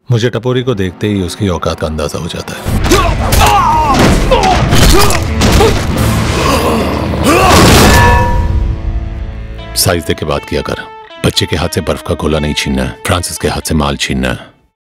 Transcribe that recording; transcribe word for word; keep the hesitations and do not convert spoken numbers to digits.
मुझे टपोरी को देखते ही उसकी औकात का अंदाजा हो जाता है। साइज देख के बात किया कर। बच्चे के हाथ से बर्फ का गोला नहीं छीनना है, फ्रांसिस के हाथ से माल छीनना है।